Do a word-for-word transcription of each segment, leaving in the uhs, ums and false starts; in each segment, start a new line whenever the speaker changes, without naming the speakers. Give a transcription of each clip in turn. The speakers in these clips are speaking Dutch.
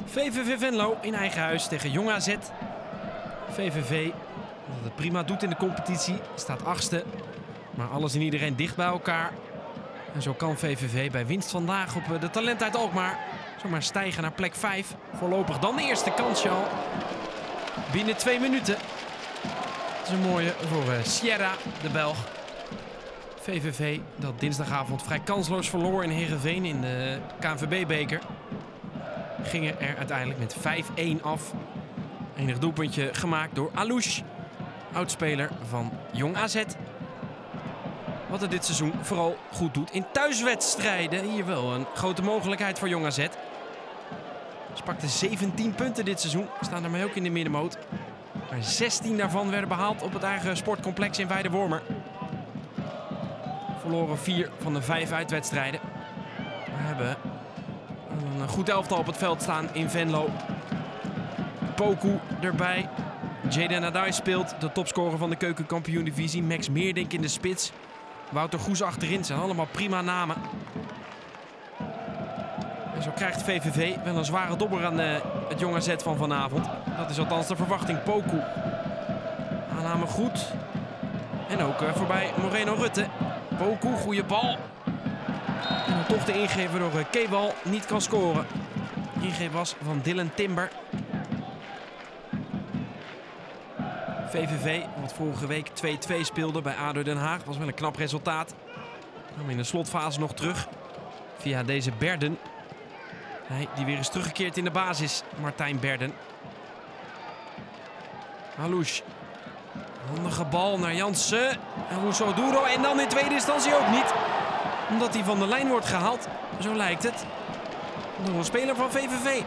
V V V Venlo in eigen huis tegen Jong A Z. V V V, dat het prima doet in de competitie, staat achtste. Maar alles en iedereen dicht bij elkaar. En zo kan V V V bij winst vandaag op de talent uit Alkmaar zomaar stijgen naar plek vijf. Voorlopig dan de eerste kansje al. Binnen twee minuten. Dat is een mooie voor Sierra, de Belg. V V V dat dinsdagavond vrij kansloos verloor in Heerenveen in de K N V B-beker. Gingen er uiteindelijk met vijf-één af. Enig doelpuntje gemaakt door Alouche, oudspeler van Jong A Z. Wat het dit seizoen vooral goed doet in thuiswedstrijden. Hier wel een grote mogelijkheid voor Jong A Z. Ze pakten zeventien punten dit seizoen. Staan daarmee ook in de middenmoot. Maar zestien daarvan werden behaald op het eigen sportcomplex in Weidewormer. Verloren vier van de vijf uitwedstrijden. We hebben een goed elftal op het veld staan in Venlo. Poku erbij. Jaden Adai speelt, de topscorer van de keukenkampioen-divisie. Max Meerdink in de spits. Wouter Goes achterin, zijn allemaal prima namen. En zo krijgt V V V wel een zware dobber aan uh, het Jong A Z van vanavond. Dat is althans de verwachting. Poku. Aanname goed. En ook uh, voorbij Moreno Rutte. Poku, goede bal. En dan toch de ingreep waardoor uh, Kewal niet kan scoren. De ingreep was van Dylan Timber. V V V, wat vorige week twee-twee speelde bij A D O Den Haag. Was wel een knap resultaat. Kwam in de slotfase nog terug. Via deze Berden. Hij die weer is teruggekeerd in de basis. Martijn Berden. Alouche. Handige bal naar Jansen. En Rousseau Duro. En dan in tweede instantie ook niet. Omdat hij van de lijn wordt gehaald. Zo lijkt het. Door een speler van V V V.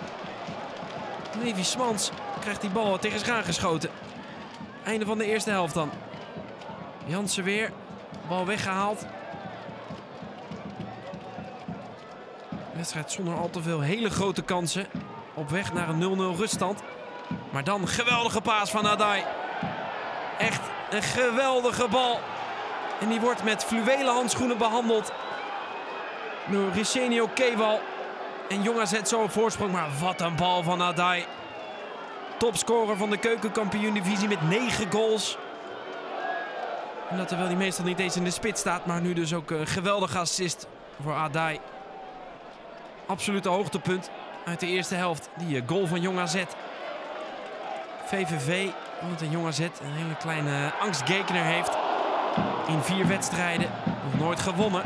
Levi Smans krijgt die bal tegen zich aangeschoten. Einde van de eerste helft dan. Jansen weer. Bal weggehaald. Wedstrijd zonder al te veel hele grote kansen. Op weg naar een nul nul ruststand. Maar dan geweldige paas van Adai. Echt een geweldige bal. En die wordt met fluwelen handschoenen behandeld. Door Ricenio Kewal. En Jong A Z zo op voorsprong. Maar wat een bal van Adai. Topscorer van de keukenkampioen-divisie met negen goals. En dat terwijl hij meestal niet eens in de spits staat. Maar nu dus ook een geweldige assist voor Adai. Absolute hoogtepunt uit de eerste helft. Die goal van Jong A Z. V V V, want een Jong A Z een hele kleine angstgekner heeft. In vier wedstrijden. Nog nooit gewonnen.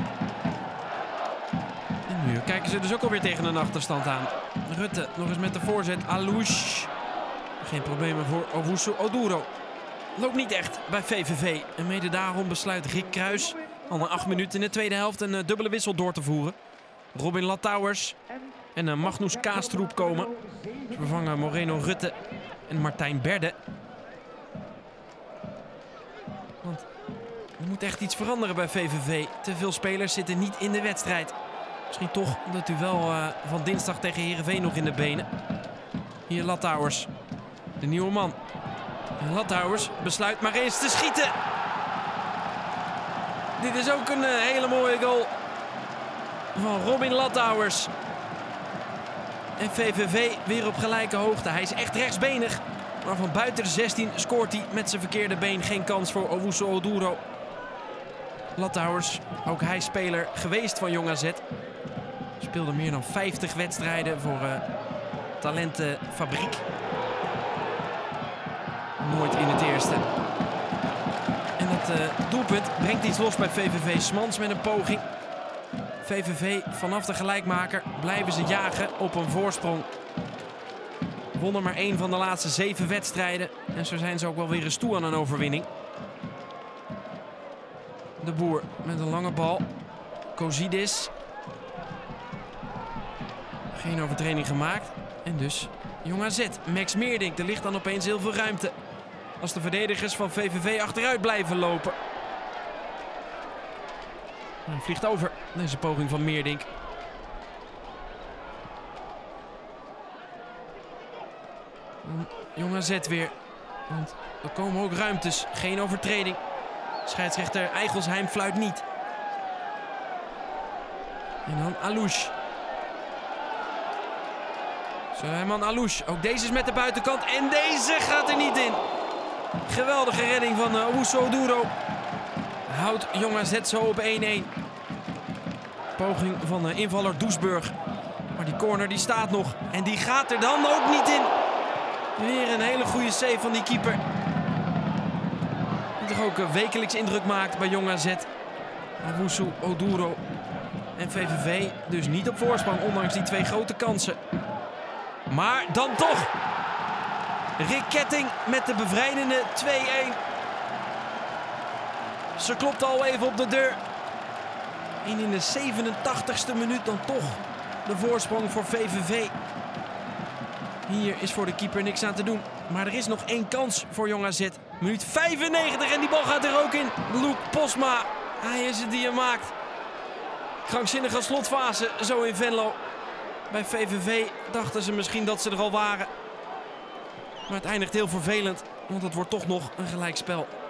En nu kijken ze dus ook alweer tegen een achterstand aan. Rutte nog eens met de voorzet. Alouche. Geen problemen voor Owusu Oduro. Loopt niet echt bij V V V. En mede daarom besluit Rick Kruis al na acht minuten in de tweede helft een uh, dubbele wissel door te voeren. Robin Lattauwers en uh, Magnus Kaastroep komen. Ze vervangen Moreno Rutte en Martijn Berde. Want er moet echt iets veranderen bij V V V. Te veel spelers zitten niet in de wedstrijd. Misschien toch dat u wel uh, van dinsdag tegen Heerenveen nog in de benen. Hier Lattauwers. De nieuwe man. En Lattauwers besluit maar eens te schieten. Dit is ook een uh, hele mooie goal van Robin Lattauwers. En V V V weer op gelijke hoogte. Hij is echt rechtsbenig. Maar van buiten de zestien scoort hij met zijn verkeerde been. Geen kans voor Owusu Oduro. Lattauwers, ook hij speler geweest van Jong A Z. Speelde meer dan vijftig wedstrijden voor uh, Talentenfabriek. Nooit in het eerste. En dat uh, doelpunt brengt iets los bij V V V. Smans met een poging. V V V vanaf de gelijkmaker blijven ze jagen op een voorsprong. Wonnen maar één van de laatste zeven wedstrijden. En zo zijn ze ook wel weer eens toe aan een overwinning. De Boer met een lange bal. Kozidis. Geen overtreding gemaakt. En dus Jong A Z. Max Meerdink. Er ligt dan opeens heel veel ruimte. Als de verdedigers van V V V achteruit blijven lopen. Hij vliegt over deze poging van Meerdink. Jong A Z weer. Want er komen ook ruimtes. Geen overtreding. Scheidsrechter Eigelsheim fluit niet. En dan Alouche. Suleiman Alouche. Ook deze is met de buitenkant. En deze gaat er niet in. Geweldige redding van uh, Owusu Oduro. Houdt Jong A Z zo op één-één. Poging van uh, invaller Doesburg. Maar die corner die staat nog. En die gaat er dan ook niet in. Weer een hele goede save van die keeper. Die toch ook uh, wekelijks indruk maakt bij Jong A Z. Owusu Oduro. En V V V dus niet op voorsprong, ondanks die twee grote kansen. Maar dan toch. Rick Ketting met de bevrijdende twee-één. Ze klopt al even op de deur. En in de zevenentachtigste minuut dan toch de voorsprong voor V V V. Hier is voor de keeper niks aan te doen. Maar er is nog één kans voor Jong A Z. Minuut vijfennegentig en die bal gaat er ook in. Luc Posma. Hij is het die hem maakt. Krankzinnige slotfase zo in Venlo. Bij V V V dachten ze misschien dat ze er al waren. Maar het eindigt heel vervelend, want het wordt toch nog een gelijkspel.